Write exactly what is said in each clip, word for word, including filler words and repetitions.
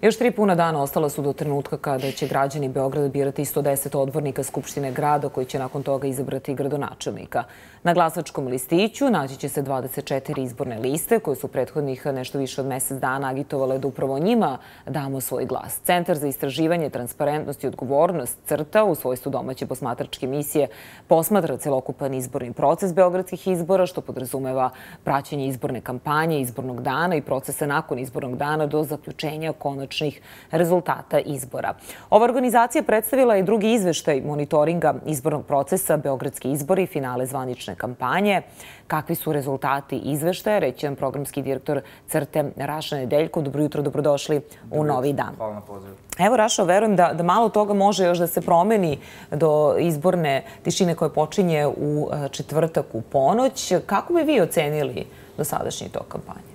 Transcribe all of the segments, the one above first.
Još tri puna dana ostala su do trenutka kada će građani Beograda birati sto deset odbornika Skupštine grada koji će nakon toga izabrati gradonačelnika. Na glasačkom listiću naći će se dvadeset četiri izborne liste koje su prethodnih nešto više od mesec dana agitovale da upravo njima damo svoj glas. Centar za istraživanje, transparentnost i odgovornost CRTA u svojstvu domaće posmatračke misije posmatra celokupan izborni proces beogradskih izbora, što podrazumeva praćenje izborne kampanje, izbornog dana i procesa nakon izbornog dana do zaključenja konačnih rezultata izbora. Ova organizacija predstavila je drugi izveštaj monitoringa izbornog procesa, beogradski izbori i finale zvanične kampanje. Kakvi su rezultati izveštaja, reći vam programski direktor CRTE Raša Nedeljkov. Dobro jutro, dobrodošli u Novi dan. Hvala na pozivu. Evo, Raša, verujem da, da malo toga može još da se promeni do izborne tišine koje počinje u četvrtak u ponoć. Kako bi vi ocenili dosadašnji tok kampanje?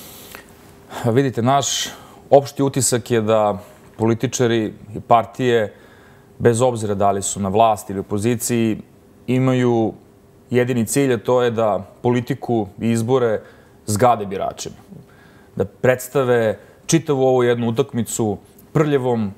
Vidite, naš opšti utisak je da političari i partije, bez obzira da li su na vlasti ili opoziciji, imaju jedini cilj, a to je da politiku i izbore zgade biračima. Da predstave čitavu ovu jednu utakmicu prljavom,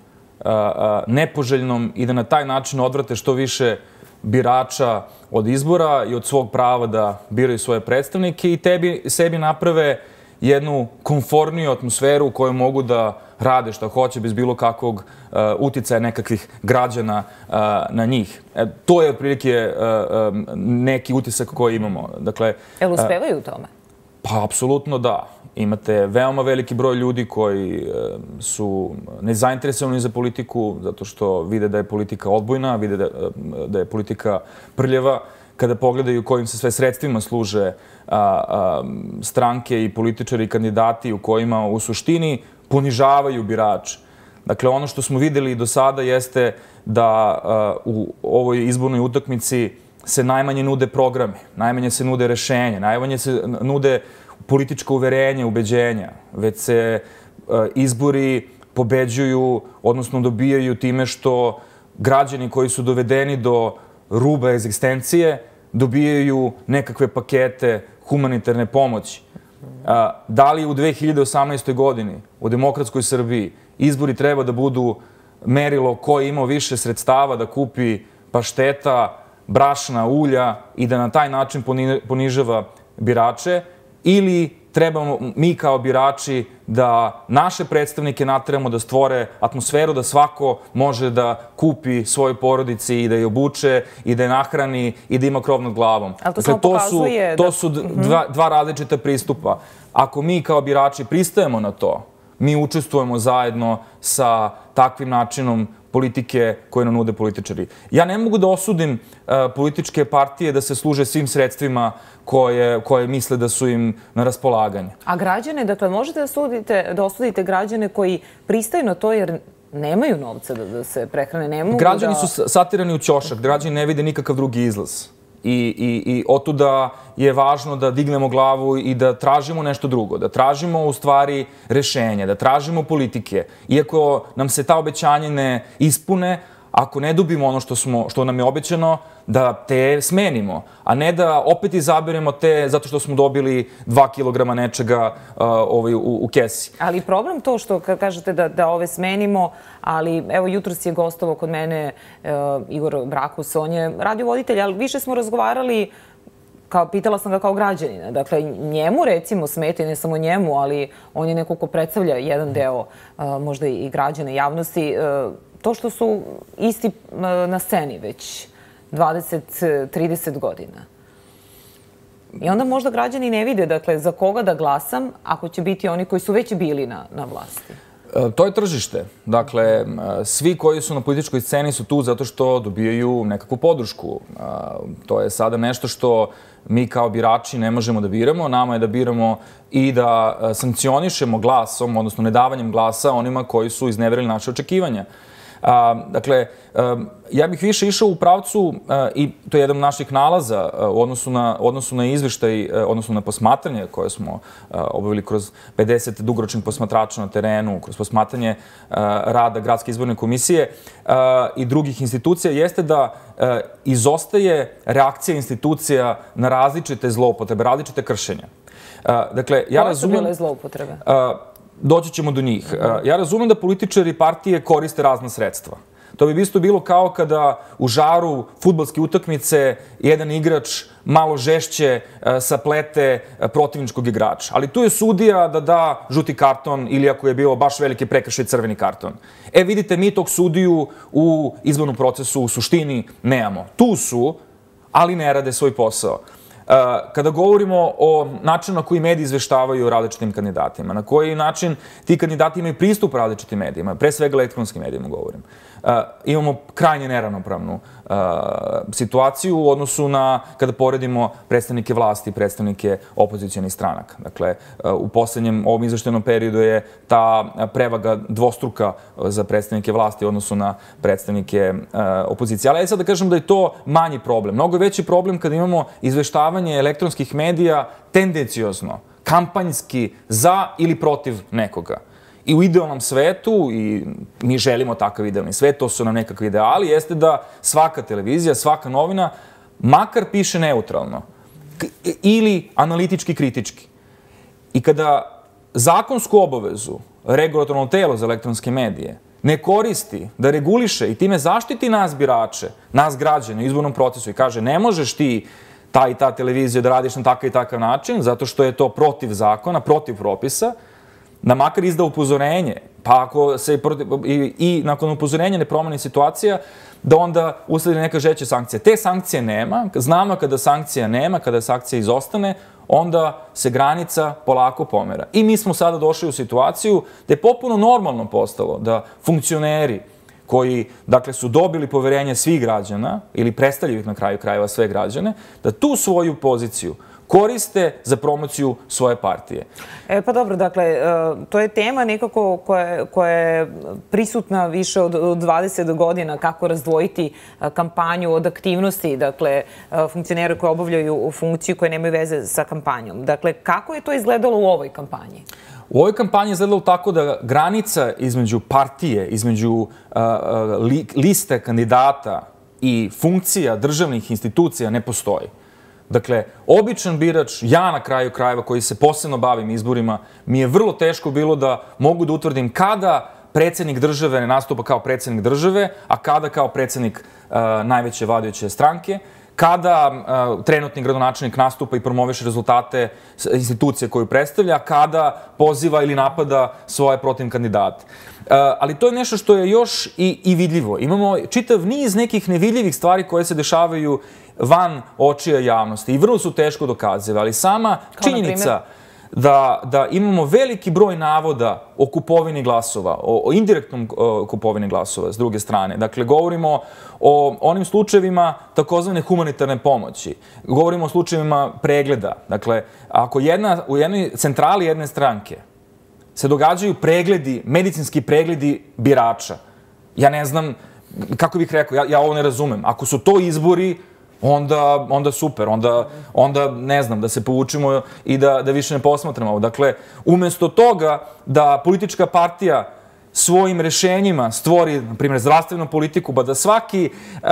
nepoželjnom i da na taj način odvrate što više birača od izbora i od svog prava da biraju svoje predstavnike i tebi, sebi naprave jednu komforniju atmosferu u kojoj mogu da rade šta hoće bez bilo kakvog uh, uticaja nekakvih građana uh, na njih. E, to je otprilike uh, um, neki utisak koji imamo. Dakle, Jel uspevaju u tome? Pa, apsolutno da. Imate veoma veliki broj ljudi koji uh, su nezainteresovani za politiku zato što vide da je politika odbojna, vide da, uh, da je politika prljava. Kada pogledaju kojim se sve sredstvima služe a, a, stranke i političari i kandidati u kojima u suštini ponižavaju birače. Dakle, ono što smo videli do sada jeste da a, u ovoj izbornoj utakmici se najmanje nude programe, najmanje se nude rešenja, najmanje se nude političko uverenje, ubeđenja, već se a, izbori pobeđuju, odnosno dobijaju time što građani koji su dovedeni do ruba egzistencije dobijaju nekakve pakete humanitarne pomoći. Da li u dve hiljade osamnaestoj. godini u demokratskoj Srbiji izbori treba da budu merilo ko je imao više sredstava da kupi pašteta, brašna, ulja i da na taj način ponižava birače, ili trebamo mi kao birači da naše predstavnike nateramo da stvore atmosferu da svako može da kupi svojoj porodici i da je obuče i da je nahrani i da ima krov nad glavom. Ali to samo pokazuje da... To su dva, dva različita pristupa. Ako mi kao birači pristajemo na to, mi učestvujemo zajedno sa takvim načinom politike koje nam nude političari. Ja ne mogu da osudim uh, političke partije da se služe svim sredstvima koje, koje misle da su im na raspolaganju. A građane, dakle, možete da, sudite, da osudite građane koji pristaju na to jer nemaju novca da, da se prehrane, ne mogu Građani da... su satirani u ćošak, građani ne vide nikakav drugi izlaz. I, i, i otuda je važno da dignemo glavu i da tražimo nešto drugo, da tražimo u stvari rešenje, da tražimo politike. Iako nam se ta obećanja ne ispune, ako ne dobimo ono što, smo, što nam je obećano, da te smenimo, a ne da opet izaberemo te zato što smo dobili dva kilograma nečega uh, ovaj, u, u kesi. Ali problem to što kažete da, da ove smenimo, ali evo jutros je gostovao kod mene uh, Igor Brakus, on je radiovoditelj, ali više smo razgovarali, kao, pitala sam ga kao građanina. Dakle, njemu recimo smeta, i ne samo njemu, ali on je neko ko predstavlja jedan deo uh, možda i građane javnosti, uh, to što su isti uh, na sceni već dvadeset trideset godina. I onda možda građani ne vide, dakle, za koga da glasam ako će biti oni koji su već bili na, na vlasti. To je tržište. Dakle, svi koji su na političkoj sceni su tu zato što dobijaju nekakvu podršku. To je sada nešto što mi kao birači ne možemo da biramo. Nama je da biramo i da sankcionišemo glasom, odnosno nedavanjem glasa onima koji su izneverili naše očekivanja. Dakle, ja bih više išao u pravcu, i to je jedan od naših nalaza u odnosu na, odnosu na izveštaj, odnosno na posmatranje koje smo obavili kroz pedeset dugoročnih posmatrača na terenu, kroz posmatranje rada Gradske izborne komisije i drugih institucija, jeste da izostaje reakcija institucija na različite zloupotrebe, različite kršenja. Dakle, ja Koje su razumem... bile zloupotrebe? doći ćemo do njih. Ja razumem da političari i partije koriste razna sredstva. To bi isto bilo kao kada u žaru fudbalske utakmice jedan igrač malo žešće saplete protivničkog igrača. Ali tu je sudija da da žuti karton ili ako je bio baš veliki prekršaj crveni karton. E vidite, mi tog sudiju u izbornom procesu u suštini nemamo. Tu su, ali ne rade svoj posao. Kada govorimo o načinu na koji mediji izveštavaju o različitim kandidatima, na koji način ti kandidati imaju pristup različitim medijima, pre svega elektronskim medijima govorim, imamo krajnje neravnopravnu situaciju u odnosu na kada poredimo predstavnike vlasti i predstavnike opozicionih stranaka. Dakle, u poslednjem ovom izveštajnom periodu je ta prevaga dvostruka za predstavnike vlasti u odnosu na predstavnike opozicije. Ali ja sad da kažem da je to manji problem. Mnogo veći problem kada imamo izveštavanje elektronskih medija tendenciozno, kampanjski za ili protiv nekoga. I u idealnom svetu, i mi želimo takav idealni svet, to su nam nekakvi ideali, jeste da svaka televizija, svaka novina, makar piše neutralno ili analitički kritički. I kada zakonsku obavezu regulatorno telo za elektronske medije ne koristi da reguliše i time zaštiti nas birače, nas građane u izbornom procesu i kaže ne možeš ti ta i ta televizija da radiš na takav i takav način, zato što je to protiv zakona, protiv propisa, da makar izda upozorenje, pa ako se i nakon upozorenja ne promeni situacija, da onda usledi neka žeća sankcija. Te sankcije nema, znamo kada sankcija nema, kada sankcija izostane, onda se granica polako pomera. I mi smo sada došli u situaciju da je popuno normalno postalo da funkcioneri koji, dakle, su dobili poverenje svih građana ili predstavljaju ih na kraju krajeva sve građane, da tu svoju poziciju koriste za promociju svoje partije. E, pa dobro, dakle, to je tema nekako koja je prisutna više od dvadeset godina, kako razdvojiti kampanju od aktivnosti, dakle, funkcionera koji obavljaju funkciju koje nemaju veze sa kampanjom. Dakle, kako je to izgledalo u ovoj kampanji? U ovoj kampanji je izgledalo tako da granica između partije, između liste kandidata i funkcija državnih institucija ne postoji. Dakle, običan birač, ja na kraju krajeva koji se posebno bavim izborima, mi je vrlo teško bilo da mogu da utvrdim kada predsjednik države ne nastupa kao predsjednik države, a kada kao predsjednik najveće vladajuće stranke, kada trenutni gradonačelnik nastupa i promoviše rezultate institucije koju predstavlja, kada poziva ili napada svoje protiv kandidate. Ali to je nešto što je još i vidljivo. Imamo čitav niz nekih nevidljivih stvari koje se dešavaju van očija javnosti i vrlo su teško dokazive, ali sama činjenica da imamo veliki broj navoda o kupovini glasova, o indirektnom kupovini glasova s druge strane. Dakle, govorimo o onim slučajevima takozvane humanitarne pomoći. Govorimo o slučajevima pregleda. Dakle, ako u jednoj centrali jedne stranke se događaju pregledi, medicinski pregledi birača, ja ne znam kako bih rekao, ja ovo ne razumem. Ako su to izbori, onda super, onda ne znam, da se povučimo i da više ne posmatramo ovo. Dakle, umesto toga da politička partija svojim rešenjima stvori, na primjer, zdravstvenu politiku, ba da svaki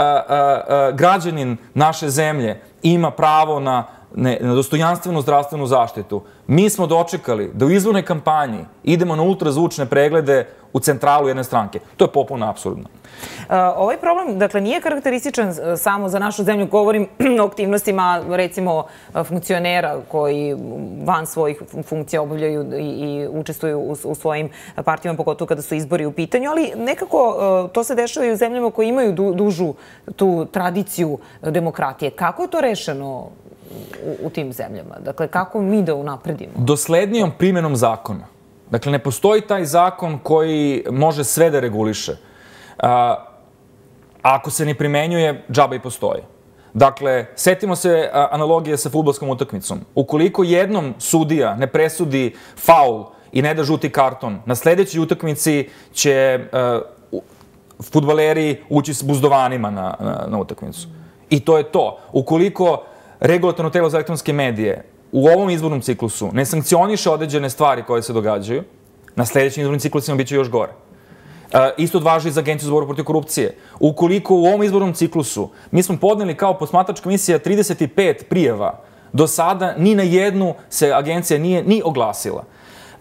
građanin naše zemlje ima pravo na dostojanstvenu zdravstvenu zaštitu, mi smo dočekali da u izbornoj kampanji idemo na ultrazvučne preglede u centralu jedne stranke. To je potpuno apsurdno. Ovaj problem, dakle, nije karakterističan samo za našu zemlju. Govorim o aktivnostima, recimo, funkcionera koji van svojih funkcija obavljaju i učestvuju u svojim partijama, pogotovo kada su izbori u pitanju, ali nekako to se dešava i u zemljama koje imaju dužu tu tradiciju demokratije. Kako je to rešeno u tim zemljama? Dakle, kako mi da unapredimo? Doslednijom primjenom zakona. Dakle, ne postoji taj zakon koji može sve da reguliše. Ako se ne primenjuje, džaba i postoji. Dakle, setimo se analogije sa fudbalskom utakmicom. Ukoliko jednom sudija ne presudi faul i ne da žuti karton, na sledećoj utakmici će fudbaleri ući s buzdovanima na utakmicu. I to je to. Ukoliko regulatorno telo za elektronske medije u ovom izbornom ciklusu ne sankcioniše određene stvari koje se događaju, na sledećim izbornim ciklusima bit će još gore. Isto važi i za Agenciju za borbu protiv korupcije. Ukoliko u ovom izbornom ciklusu mi smo podneli kao posmatračka komisija trideset pet prijava, do sada ni na jednu se agencija nije ni oglasila.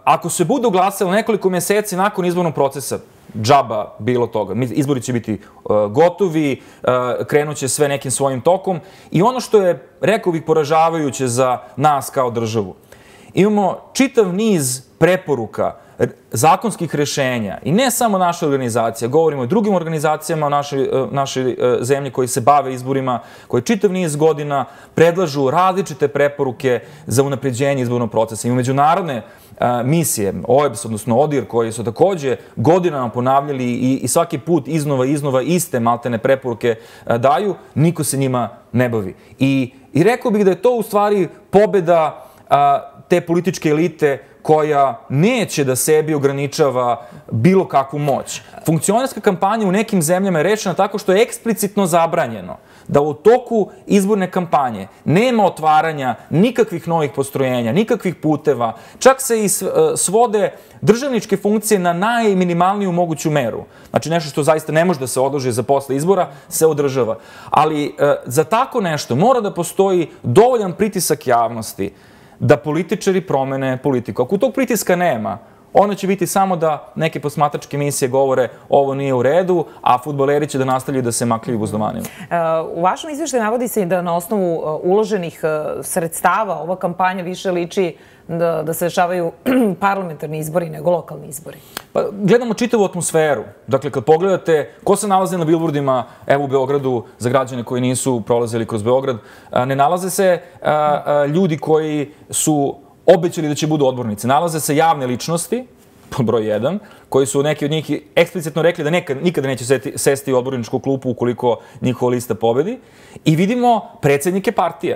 ako se bude glasalo nekoliko meseci nakon izbornog procesa, džaba bilo toga. Izbori će biti gotovi, krenut će sve nekim svojim tokom i ono što je, rekao bih, poražavajuće za nas kao državu. Imamo čitav niz preporuka, zakonskih rešenja i ne samo naša organizacija, govorimo i drugim organizacijama u našoj, našoj zemlji koji se bave izborima, koji čitav niz godina predlažu različite preporuke za unapređenje izbornog procesa. Imamo međunarodne misije, O E B S, odnosno O D I R, koji su takođe godinama ponavljali i, i svaki put iznova i iznova iste maltene preporuke daju, niko se njima ne bavi. I, i rekao bih da je to u stvari pobeda a, te političke elite koja neće da sebi ograničava bilo kakvu moć. Funkcionerska kampanja u nekim zemljama je rešena tako što je eksplicitno zabranjeno da u toku izborne kampanje nema otvaranja nikakvih novih postrojenja, nikakvih puteva, čak se i svode državničke funkcije na najminimalniju moguću meru. Znači nešto što zaista ne može da se odloži za posle izbora, se održava. Ali za tako nešto mora da postoji dovoljan pritisak javnosti da političari promene politiku. Ako tog pritiska nema, ono će biti samo da neke posmatračke emisije govore ovo nije u redu, a fudbaleri će da nastavljaju da se makljaju buzdomanima. U vašem izveštaju navodi se i da na osnovu uloženih sredstava ova kampanja više liči da, da se dešavaju parlamentarni izbori nego lokalni izbori. Pa, gledamo čitavu atmosferu. Dakle, kad pogledate ko se nalaze na bilbordima, evo u Beogradu, za građane koji nisu prolazili kroz Beograd, ne nalaze se a, a, ljudi koji su obećali da će budu odbornici. Nalaze se javne ličnosti, pod broj jedan, koji su neki od njih eksplicitno rekli da nekad, nikada neće seti, sesti u odborničku klupu ukoliko njihova lista pobedi. I vidimo predsjednike partija.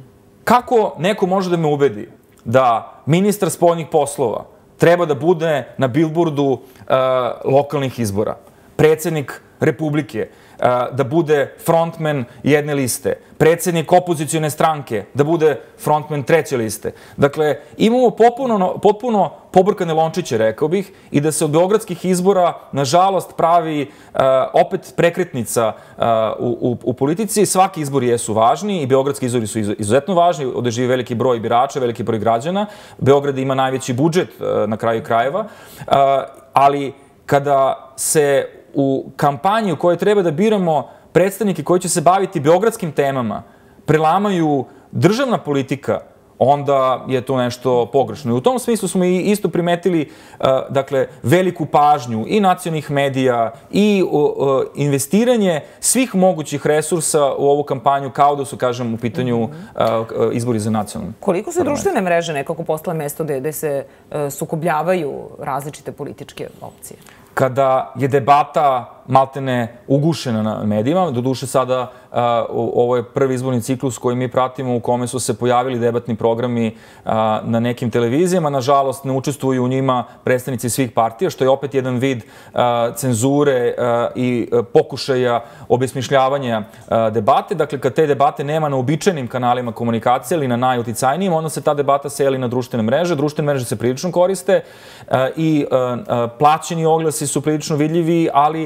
Kako neko može da me ubedi da ministar spoljnih poslova treba da bude na bilbordu uh, lokalnih izbora, predsjednik Republike uh, da bude frontman jedne liste, predsjednik opozicione stranke da bude frontman treće liste. Dakle, imamo potpuno, potpuno pobrkane lončiće, rekao bih, i da se od beogradskih izbora, nažalost, pravi uh, opet prekretnica uh, u, u, u politici. Svaki izbori jesu važni i beogradski izbori su izuzetno važni, ovde živi veliki broj birača, veliki broj građana. Beograd ima najveći budžet uh, na kraju krajeva, uh, ali kada se u kampanji u kojoj treba da biramo predstavnike koji će se baviti beogradskim temama, prelamaju državna politika, onda je to nešto pogrešno. I u tom smislu smo i isto primetili dakle, veliku pažnju i nacionalnih medija i investiranje svih mogućih resursa u ovu kampanju kao da su, kažem, u pitanju izbori za nacionalne. Koliko su društvene mreže nekako postale mesto gde se sukobljavaju različite političke opcije? Kada je debata maltene ugušena na medijima, doduše sada ovo je prvi izborni ciklus koji mi pratimo u kome su se pojavili debatni programi na nekim televizijama. Nažalost, ne učestvuju u njima predstavnici svih partija, što je opet jedan vid cenzure i pokušaja obesmišljavanja debate. Dakle, kad te debate nema na uobičajenim kanalima komunikacije ili na najuticajnijim, onda se ta debata seli na društvene mreže. Društvene mreže se prilično koriste i plaćeni oglasi su prilično vidljivi, ali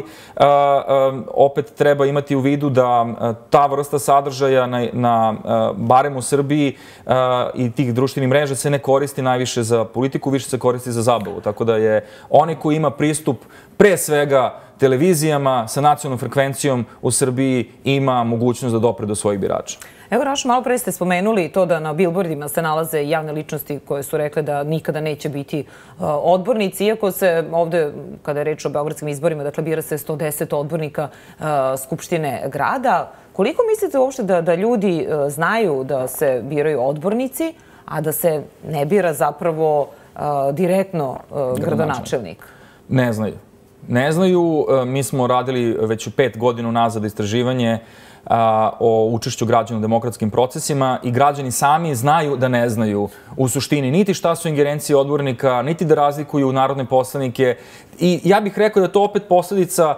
opet treba imati u vidu da ta vrsta sadržaja na, na barem u Srbiji i tih društvenih mreža se ne koristi najviše za politiku, više se koristi za zabavu. Tako da je onaj koji ima pristup pre svega televizijama sa nacionalnom frekvencijom u Srbiji ima mogućnost da dopre do svojih birača. Evo, Rašo, malo pre ste spomenuli to da na bilbordima se nalaze javne ličnosti koje su rekle da nikada neće biti odbornici, iako se ovde, kada je reč o beogradskim izborima, dakle, bira se sto deset odbornika Skupštine grada. Koliko mislite uopšte da, da ljudi znaju da se biraju odbornici, a da se ne bira zapravo direktno gradonačelnik? Ne znaju. Ne znaju. Mi smo radili već pet godina nazad istraživanje o učešću građana u demokratskim procesima i građani sami znaju da ne znaju u suštini niti šta su ingerencije odbornika, niti da razlikuju narodne poslanike. I ja bih rekao da je to opet posledica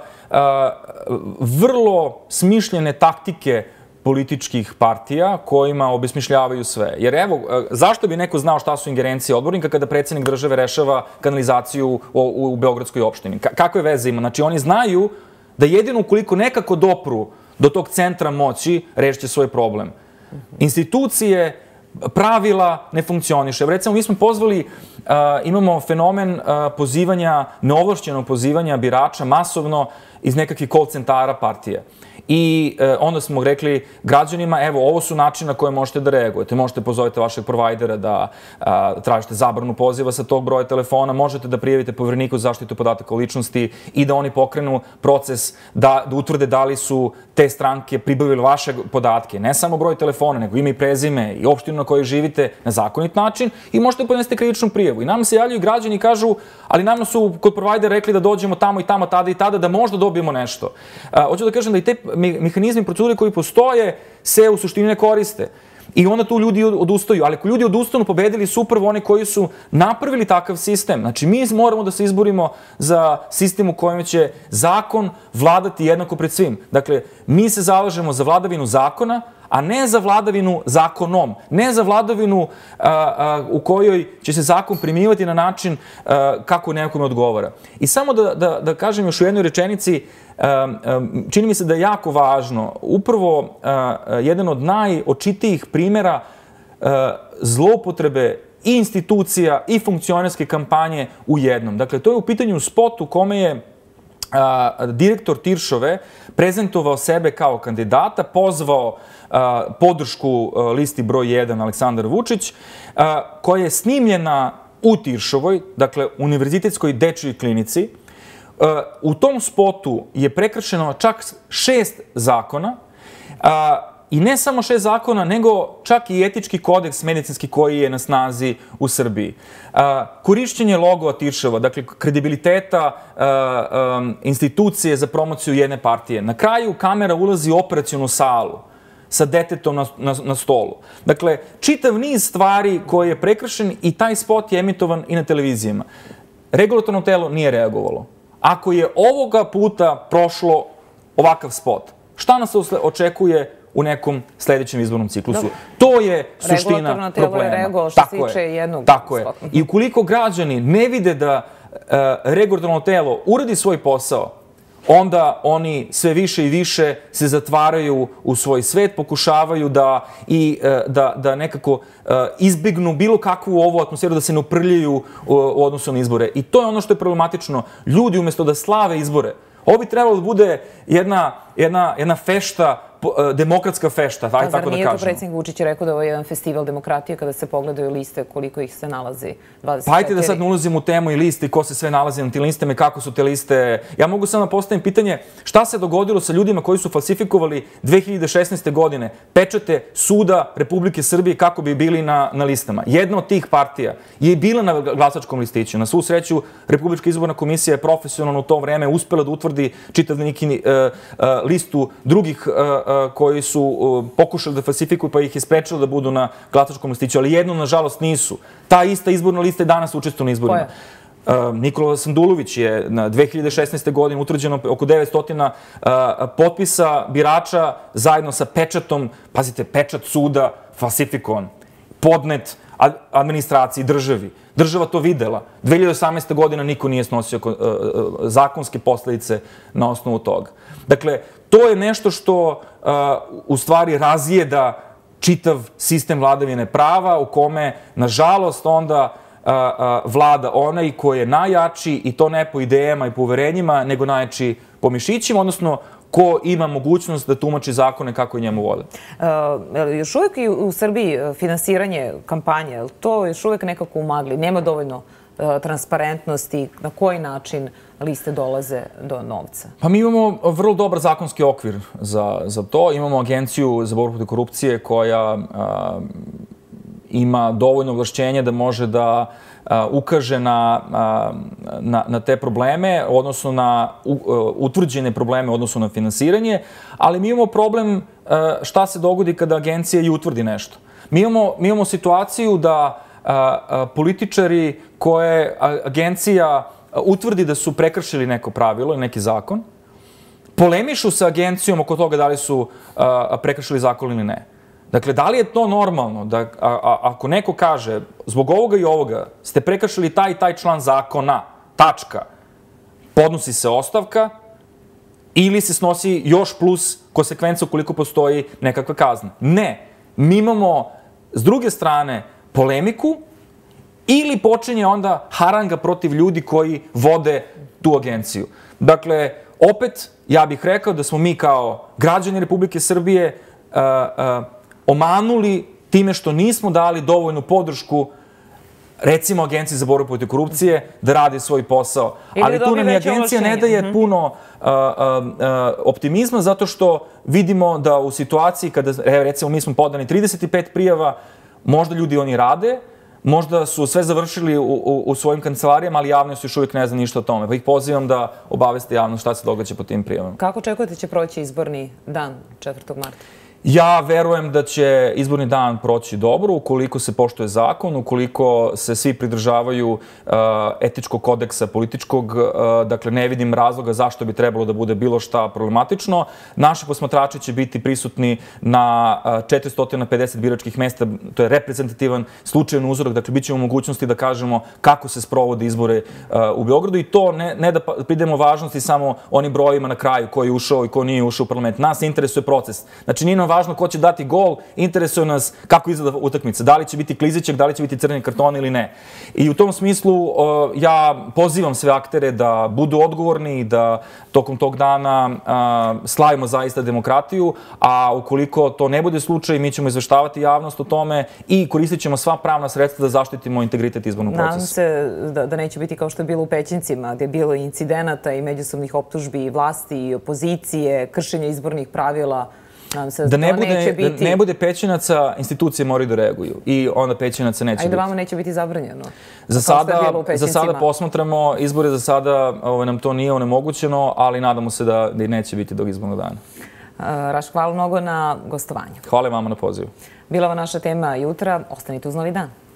vrlo smišljene taktike političkih partija kojima obesmišljavaju sve. Jer evo, zašto bi neko znao šta su ingerencije odbornika kada predsjednik države rešava kanalizaciju u, u, u beogradskoj opštini? Ka kakve veze ima? Znači, oni znaju da jedino ukoliko nekako dopru do tog centra moći, rešće svoj problem. Institucije pravila ne funkcioniše. Recimo, mi smo pozvali, imamo fenomen pozivanja, neovlašćenog pozivanja birača masovno iz nekakvih call centara partije. I onda smo rekli građanima, evo, ovo su načine na koje možete da reagujete. Možete pozovete vašeg provajdera da tražite zabranu poziva sa tog broja telefona, možete da prijavite Povereniku za zaštitu podataka o ličnosti i da oni pokrenu proces da utvrde da li su te stranke pribavile vaše podatke. Ne samo broj telefona, nego ime i prezime i opštinu na kojoj živite na zakonit način i možete podnesete krivičnu prijavu. I nam se javljaju građani i kažu, ali nama su kod provajdera rekli da dođemo tamo i tamo, tada i tada, da možda dobijemo nešto. Hoću da kažem da i te mehanizmi i procedure koji postoje se u suštini ne koriste. I onda tu ljudi odustaju. Ali ako ljudi odustanu, pobedili su upravo oni koji su napravili takav sistem. Znači, mi moramo da se izborimo za sistem u kojem će zakon vladati jednako pred svim. Dakle, mi se zalažemo za vladavinu zakona, a ne za vladavinu zakonom, ne za vladavinu u kojoj će se zakon primjenjivati na način kako nekome odgovara. I samo da kažem još u jednoj rečenici, čini mi se da je jako važno, upravo jedan od najočitijih primjera zloupotrebe i institucija i funkcionerske kampanje u jednom. Dakle, to je u pitanju spot u kome je direktor Tiršove prezentovao sebe kao kandidata, pozvao podršku listi broj jedan Aleksandar Vučić, koja je snimljena u Tiršovoj, dakle, univerzitetskoj dečijoj klinici. U tom spotu je prekršeno čak šest zakona, i ne samo šest zakona, nego čak i etički kodeks medicinski koji je na snazi u Srbiji. Korišćenje logova Tiršova, dakle, kredibiliteta institucije za promociju jedne partije. Na kraju kamera ulazi u operacionu salu sa detetom na stolu. Dakle, čitav niz stvari koji je prekršen i taj spot je emitovan i na televizijama. Regulatorno telo nije reagovalo. Ako je ovoga puta prošlo ovakav spot, šta nas očekuje u nekom sledećem izbornom ciklusu? To je suština problema. Regulatorno telo je reagovalo što se tiče jednog spota. Tako je. I ukoliko građani ne vide da regulatorno telo uradi svoj posao, onda oni sve više i više se zatvaraju u svoj svet, pokušavaju da nekako izbignu bilo kakvu ovu atmosferu, da se ne uprljaju u odnosu na izbore. I to je ono što je problematično. Ljudi umjesto da slave izbore, ovo bi trebalo da bude jedna fešta, demokratska fešta, ajde tako da kažemo. Zar nije to predsjednik Vučić rekao da ovo je jedan festival demokratije kada se pogledaju liste koliko ih se nalazi? dvadeset četiri. Pa ajde da sad ne ulazimo u temu i liste i ko se sve nalazi na tim listama i kako su te liste. Ja mogu samo da postavim pitanje šta se dogodilo sa ljudima koji su falsifikovali dve hiljade šesnaeste. godine pečate Suda Republike Srbije kako bi bili na listama. Jedna od tih partija je bila na glasačkom listiću. Na svu sreću, Republička izborna komisija je profesionalno u to vreme uspela da utvrdi čitav neki listu drugih koji su pokušali da falsifikuju pa ih je sprečilo da budu na glasačkom listiću, ali jedno, nažalost, nisu. Ta ista izborna lista je danas učestvuje na izborima. Nikola Sandulović je na dve hiljade šesnaeste. godine utvrđeno oko devetsto potpisa birača zajedno sa pečatom, pazite, pečat suda falsifikovan, podnet administraciji, državi. Država to videla. dve hiljade osamnaeste. godina niko nije snosio zakonske posledice na osnovu toga. Dakle, to je nešto što u stvari razjeda čitav sistem vladavine prava u kome, nažalost, onda vlada onaj koji je najjači i to ne po idejama i po uverenjima, nego najjači po mišićima, odnosno ko ima mogućnost da tumači zakone kako je njemu vode. Još uvijek i u Srbiji finansiranje kampanje, to još uvijek nekako umagli, nema dovoljno transparentnosti, na koji način liste dolaze do novca? Pa mi imamo vrlo dobar zakonski okvir za to. Imamo Agenciju za borbu protiv korupcije koja ima dovoljno ovlašćenja da može da ukaže na te probleme, odnosno na utvrđene probleme odnosno na finansiranje, ali mi imamo problem šta se dogodi kada agencija i utvrdi nešto. Mi imamo situaciju da političari koje agencija utvrdi da su prekršili neko pravilo ili neki zakon, polemišu sa agencijom oko toga da li su prekršili zakon ili ne. Dakle, da li je to normalno da ako neko kaže zbog ovoga i ovoga ste prekršili taj i taj član zakona, tačka, podnosi se ostavka ili se snosi još plus konsekvenca ukoliko postoji nekakva kazna? Ne. Mi imamo s druge strane polemiku ili počinje onda haranga protiv ljudi koji vode tu agenciju. Dakle, opet, ja bih rekao da smo mi kao građani Republike Srbije uh, uh, omanuli time što nismo dali dovoljnu podršku recimo Agenciji za borbu protiv korupcije da radi svoj posao. Ali tu nam i agencija ne daje puno uh, uh, uh, optimizma zato što vidimo da u situaciji kada, recimo, mi smo podani trideset pet prijava, možda ljudi oni rade, možda su sve završili u, u, u svojim kancelarijama, ali javnost još uvijek ne zna ništa o tome. Pa ih pozivam da obaveste javnost šta se događa po tim prijavama. Kako očekujete će proći izborni dan četvrtog marta? Ja verujem da će izborni dan proći dobro ukoliko se poštuje zakon, ukoliko se svi pridržavaju uh, etičkog kodeksa političkog. Uh, dakle, ne vidim razloga zašto bi trebalo da bude bilo šta problematično. Naši posmatrači će biti prisutni na uh, četiristo pedeset biračkih mesta. To je reprezentativan slučajan uzorak. Dakle, bit ćemo u mogućnosti da kažemo kako se sprovode izbore uh, u Beogradu. I to ne, ne da pridemo važnosti samo onim brojima na kraju ko je ušao i ko nije ušao u parlament. Nas interesuje proces. Znači, nije nam važno ko će dati gol, interesuje nas kako izgleda utakmica. Da li će biti klizićeg, da li će biti crveni karton ili ne. I u tom smislu ja pozivam sve aktere da budu odgovorni i da tokom tog dana slavimo zaista demokratiju, a ukoliko to ne bude slučaj, mi ćemo izveštavati javnost o tome i koristit ćemo sva pravna sredstva da zaštitimo integritet izbornog procesa. Nadam se da, da neće biti kao što je bilo u Pećincima, gdje je bilo incidenata i međusobnih optužbi i vlasti i opozicije, kršenja izbornih pravila. Da ne bude, da ne bude Pećinaca, institucije moraju da reaguju i onda Pećinaca neće biti. A i da vama neće biti zabranjeno? Za sada, za sada posmatramo, izbore za sada ovaj, nam to nije onemogućeno, ali nadamo se da, da neće biti do izbornog dana. Raš, hvala mnogo na gostovanju. Hvala vama na pozivu. Bila ova naša tema jutra. Ostanite uz Novi dan.